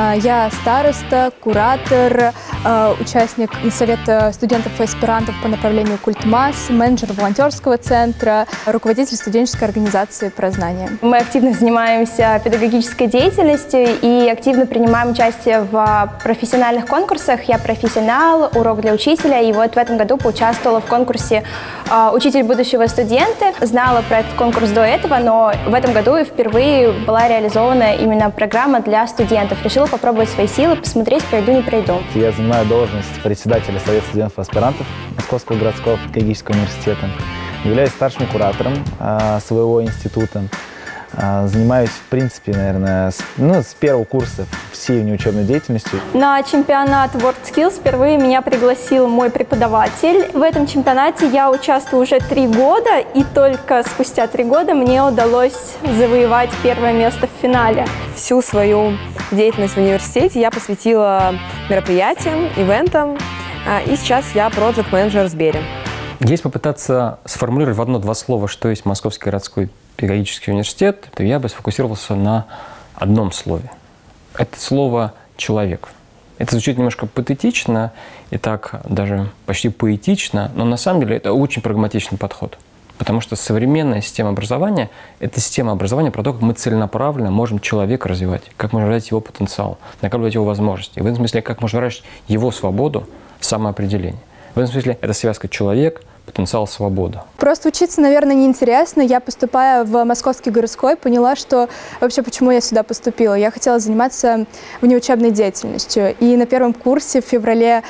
Я староста, куратор, участник Совета студентов и аспирантов по направлению культмасс, менеджер волонтерского центра, руководитель студенческой организации «Прознание». Мы активно занимаемся педагогической деятельностью и активно принимаем участие в профессиональных конкурсах. Я профессионал, урок для учителя, и вот в этом году поучаствовала в конкурсе «Учитель будущего студента». Знала про этот конкурс до этого, но в этом году впервые была реализована именно программа для студентов. Решила попробовать свои силы, посмотреть, пройду, не пройду. Я занимаю должность председателя Совета студентов и аспирантов Московского городского педагогического университета. Являюсь старшим куратором своего института. Занимаюсь, в принципе, наверное, с первого курса всей внеучебной деятельностью. На чемпионат WorldSkills впервые меня пригласил мой преподаватель. В этом чемпионате я участвую уже 3 года, и только спустя 3 года мне удалось завоевать первое место в финале. Всю свою деятельность в университете я посвятила мероприятиям, ивентам, и сейчас я проект-менеджер в Сбере. Если попытаться сформулировать в 1-2 слова, что есть Московский городской педагогический университет, то я бы сфокусировался на одном слове. Это слово «человек». Это звучит немножко патетично и так даже почти поэтично, но на самом деле это очень прагматичный подход. Потому что современная система образования – это система образования про то, как мы целенаправленно можем человека развивать, как можно развивать его потенциал, накапливать его возможности. И в этом смысле, как можно развивать его свободу, самоопределение. В этом смысле это связка человек, потенциал, свобода. Просто учиться, наверное, неинтересно. Я, поступая в Московский городской, поняла, что вообще почему я сюда поступила. Я хотела заниматься внеучебной деятельностью. И на первом курсе в феврале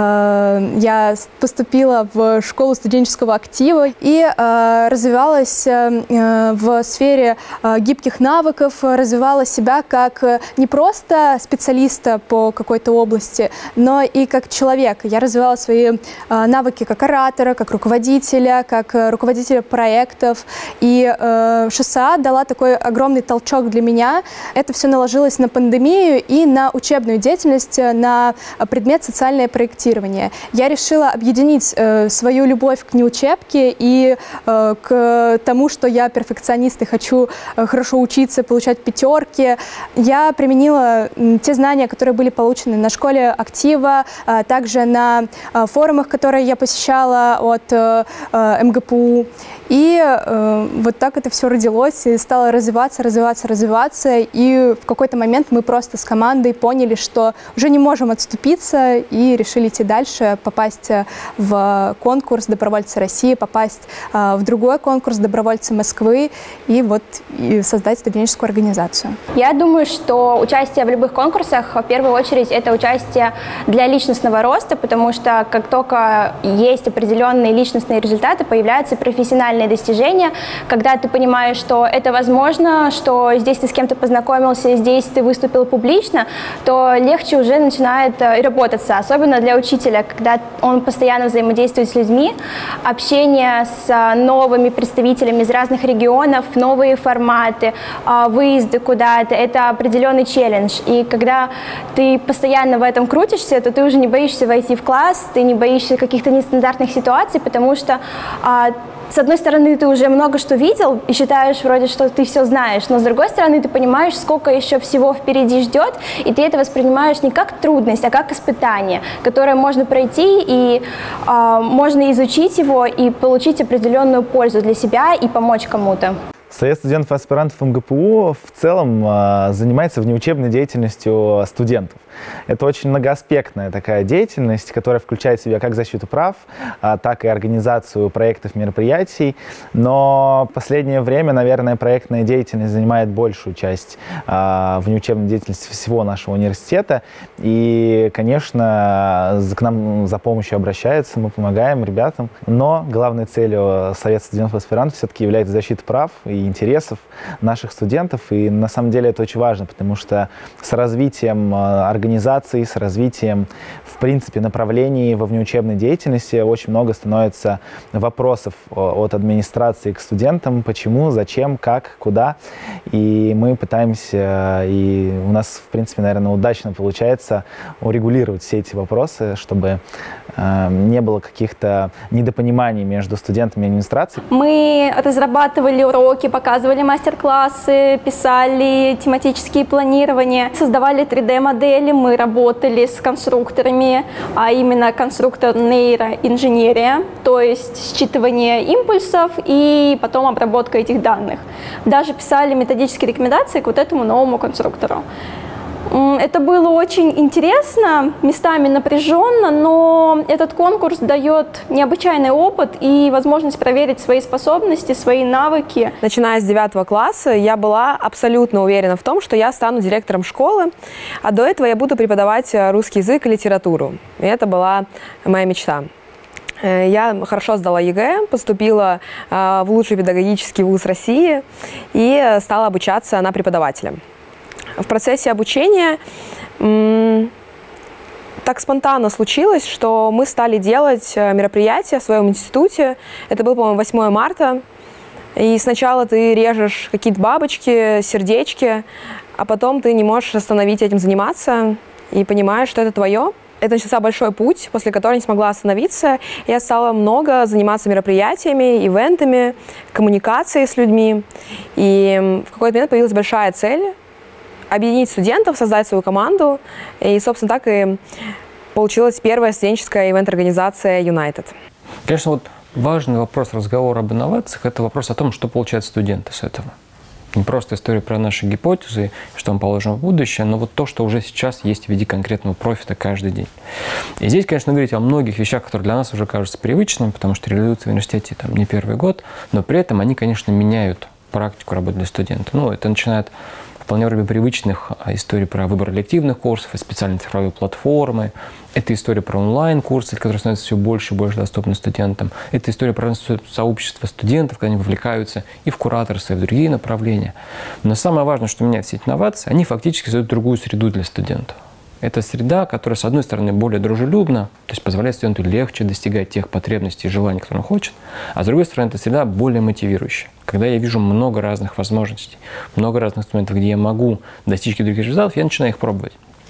я поступила в школу студенческого актива и развивалась в сфере гибких навыков, развивала себя как не просто специалиста по какой-то области, но и как человека. Я развивала свои навыки как оратора, как руководителя, как руководителя проектов. И ШСА дала такой огромный толчок для меня. Это все наложилось на пандемию и на учебную деятельность, на предмет социальное проектирование. Я решила объединить свою любовь к неучебке и к тому, что я перфекционист и хочу хорошо учиться, получать 5. Я применила те знания, которые были получены на школе актива, также на форумах, которые я посещала от МГПУ. И вот так это все родилось и стало развиваться. И в какой-то момент мы просто с командой поняли, что уже не можем отступиться, и решили идти дальше, попасть в конкурс «Добровольцы России», попасть в другой конкурс «Добровольцы Москвы» и создать студенческую организацию. Я думаю, что участие в любых конкурсах, в первую очередь, это участие для личностного роста, потому что как только есть определенные личностные результаты, появляются профессиональные достижения, когда ты понимаешь, что это возможно, что здесь ты с кем-то познакомился, здесь ты выступил публично, то легче уже начинает и работаться, особенно для учителя, когда он постоянно взаимодействует с людьми, общение с новыми представителями из разных регионов, новые форматы, выезды куда-то, это определенный челлендж. И когда ты постоянно в этом крутишься, то ты уже не боишься войти в класс, ты не боишься каких-то нестандартных ситуаций, потому что с одной стороны, ты уже много что видел и считаешь вроде, что ты все знаешь, но с другой стороны, ты понимаешь, сколько еще всего впереди ждет, и ты это воспринимаешь не как трудность, а как испытание, которое можно пройти, и можно изучить его и получить определенную пользу для себя и помочь кому-то. Совет студентов и аспирантов МГПУ в целом занимается внеучебной деятельностью студентов. Это очень многоаспектная такая деятельность, которая включает в себя как защиту прав, так и организацию проектов, мероприятий. Но в последнее время, наверное, проектная деятельность занимает большую часть внеучебной деятельности всего нашего университета. И, конечно, к нам за помощью обращаются, мы помогаем ребятам. Но главной целью Совета студентов и аспирантов все-таки является защита прав и интересов наших студентов. И на самом деле это очень важно, потому что с развитием организации, с развитием, в принципе, направлений во внеучебной деятельности очень много становится вопросов от администрации к студентам, почему, зачем, как, куда. И мы пытаемся, и у нас, в принципе, наверное, удачно получается урегулировать все эти вопросы, чтобы не было каких-то недопониманий между студентами и администрацией. Мы разрабатывали уроки уроки, показывали мастер-классы, писали тематические планирования, создавали 3D-модели, мы работали с конструкторами, а именно конструктор нейроинженерия, то есть считывание импульсов и потом обработка этих данных. Даже писали методические рекомендации к вот этому новому конструктору. Это было очень интересно, местами напряженно, но этот конкурс дает необычайный опыт и возможность проверить свои способности, свои навыки. Начиная с 9 класса я была абсолютно уверена в том, что я стану директором школы, а до этого я буду преподавать русский язык и литературу. И это была моя мечта. Я хорошо сдала ЕГЭ, поступила в лучший педагогический вуз России и стала обучаться на преподавателя. В процессе обучения так спонтанно случилось, что мы стали делать мероприятия в своем институте. Это было, по-моему, 8 марта. И сначала ты режешь какие-то бабочки, сердечки, а потом ты не можешь остановить этим заниматься и понимаешь, что это твое. Это начался большой путь, после которого я не смогла остановиться. Я стала много заниматься мероприятиями, ивентами, коммуникацией с людьми. И в какой-то момент появилась большая цель – объединить студентов, создать свою команду. И, собственно, так и получилась первая студенческая ивент-организация United. Конечно, вот важный вопрос разговора об инновациях – это вопрос о том, что получают студенты с этого. Не просто история про наши гипотезы, что мы положим в будущее, но вот то, что уже сейчас есть в виде конкретного профита каждый день. И здесь, конечно, говорить о многих вещах, которые для нас уже кажутся привычными, потому что реализуются в университете там не первый год, но при этом они, конечно, меняют практику работы для студентов. Ну, это начинает вполне вроде привычных историй про выбор элективных курсов и специальные цифровые платформы. Это история про онлайн-курсы, которые становятся все больше и больше доступны студентам. Это история про сообщество студентов, когда они вовлекаются и в кураторство, и в другие направления. Но самое важное, что меняет все эти инновации, они фактически создают другую среду для студентов. Это среда, которая, с одной стороны, более дружелюбна, то есть позволяет студенту легче достигать тех потребностей и желаний, которые он хочет, а с другой стороны, эта среда более мотивирующая. Когда я вижу много разных возможностей, много разных инструментов, где я могу достичь других результатов, я начинаю их пробовать.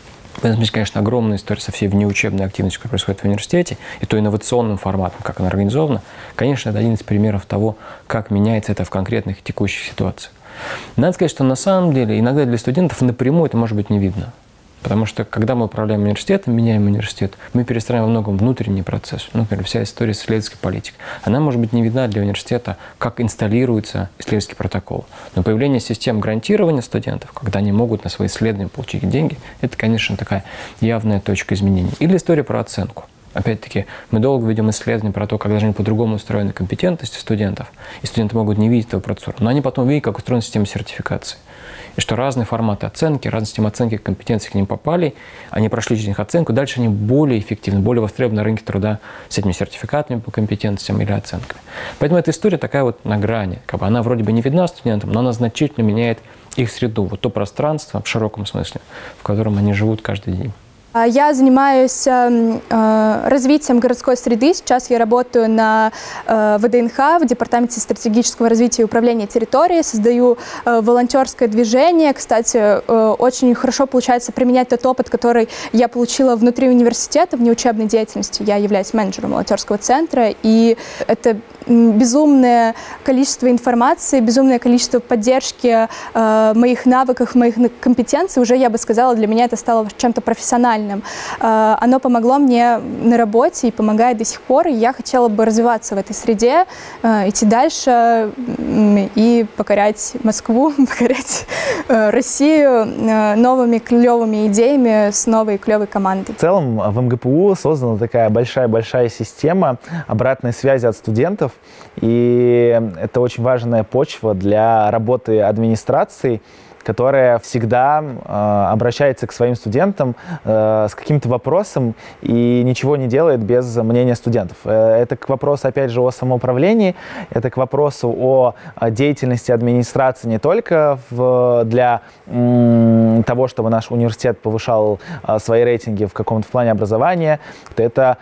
В этом смысле, конечно, огромная история со всей внеучебной активностью, которая происходит в университете, и то инновационным форматом, как она организована. Конечно, это один из примеров того, как меняется это в конкретных текущих ситуациях. Надо сказать, что на самом деле иногда для студентов напрямую это может быть не видно. Потому что, когда мы управляем университетом, меняем университет, мы перестраиваем во многом внутренний процесс. Например, вся история с исследовательской политикой. Она может быть не видна для университета, как инсталируется исследовательский протокол. Но появление систем грантирования студентов, когда они могут на свои исследования получить деньги, это, конечно, такая явная точка изменений. Или история про оценку. Опять-таки, мы долго ведем исследования про то, как должны по-другому устроены компетентности студентов. И студенты могут не видеть этого процесса, но они потом видят, как устроена система сертификации. И что разные форматы оценки, разные системы оценки компетенций к ним попали, они прошли через них оценку, дальше они более эффективны, более востребованы на рынке труда с этими сертификатами по компетенциям или оценками. Поэтому эта история такая вот на грани. Она вроде бы не видна студентам, но она значительно меняет их среду, вот то пространство в широком смысле, в котором они живут каждый день. Я занимаюсь развитием городской среды. Сейчас я работаю на ВДНХ, в Департаменте стратегического развития и управления территорией. Создаю волонтерское движение. Кстати, очень хорошо получается применять тот опыт, который я получила внутри университета, в неучебной деятельности. Я являюсь менеджером волонтерского центра, и это безумное количество информации, безумное количество поддержки моих навыков, моих компетенций. Уже, я бы сказала, для меня это стало чем-то профессиональным. Оно помогло мне на работе и помогает до сих пор. И я хотела бы развиваться в этой среде, идти дальше и покорять Москву, покорять Россию новыми клевыми идеями с новой клевой командой. В целом в МГПУ создана такая большая-большая система обратной связи от студентов. И это очень важная почва для работы администрации, которая всегда обращается к своим студентам с каким-то вопросом и ничего не делает без мнения студентов. Это к вопросу, опять же, о самоуправлении, это к вопросу о деятельности администрации не только для того, чтобы наш университет повышал свои рейтинги в каком-то плане образования, это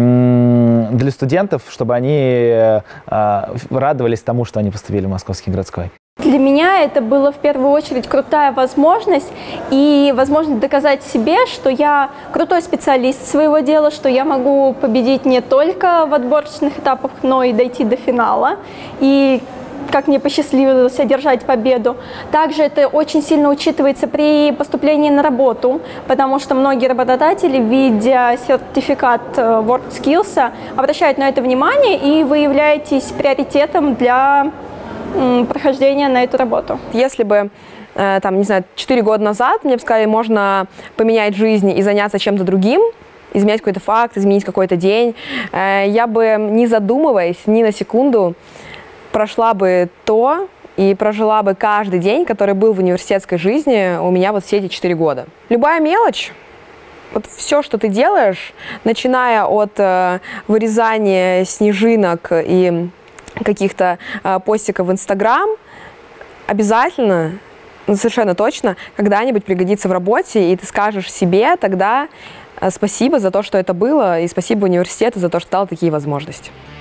для студентов, чтобы они радовались тому, что они поступили в Московский городской. Для меня это было в первую очередь крутая возможность и возможность доказать себе, что я крутой специалист своего дела, что я могу победить не только в отборочных этапах, но и дойти до финала. И как мне посчастливилось одержать победу. Также это очень сильно учитывается при поступлении на работу, потому что многие работодатели, видя сертификат WorkSkills, обращают на это внимание, и вы являетесь приоритетом для прохождения на эту работу. Если бы, там, не знаю, 4 года назад мне бы сказали, можно поменять жизнь и заняться чем-то другим, изменять какой-то факт, изменить какой-то день, я бы, не задумываясь ни на секунду, прошла бы то и прожила бы каждый день, который был в университетской жизни у меня вот все эти 4 года. Любая мелочь, вот все, что ты делаешь, начиная от вырезания снежинок и каких-то постиков в Инстаграм, обязательно, совершенно точно, когда-нибудь пригодится в работе, и ты скажешь себе тогда спасибо за то, что это было, и спасибо университету за то, что дал такие возможности.